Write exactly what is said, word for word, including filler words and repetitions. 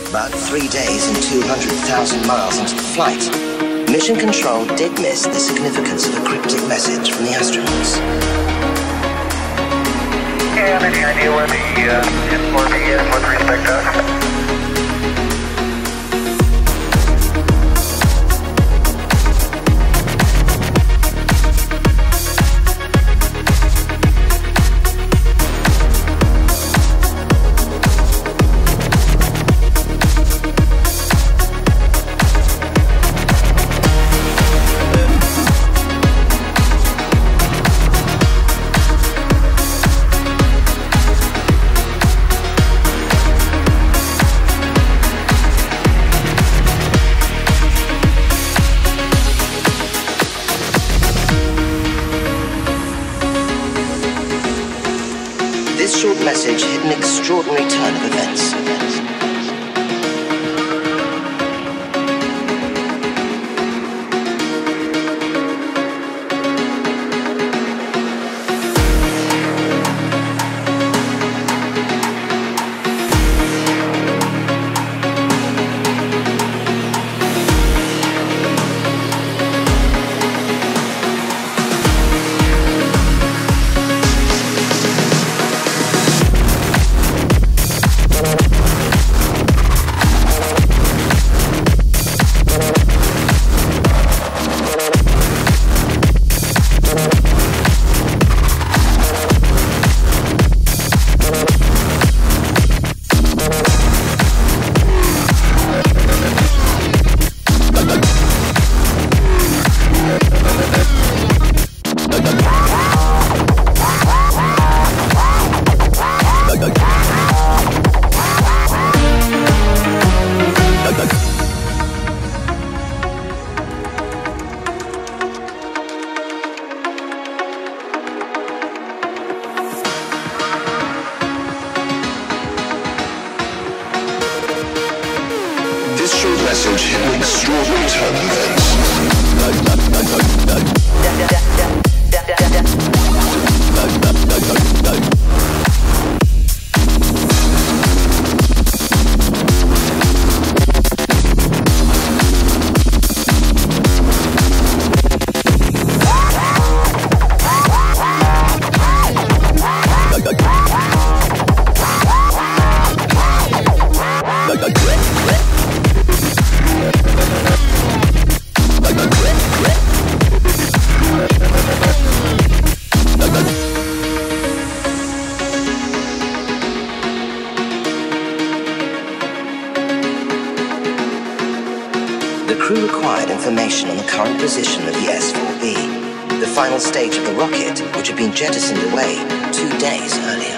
But three days and two hundred thousand miles into the flight, Mission Control did miss the significance of a cryptic message from the astronauts. Yeah, any idea where the uh, import is with respect to us? This short message hit an extraordinary turn of events. This short message hit an extraordinary turn of events. The crew required information on the current position of the S four B, the final stage of the rocket which had been jettisoned away two days earlier.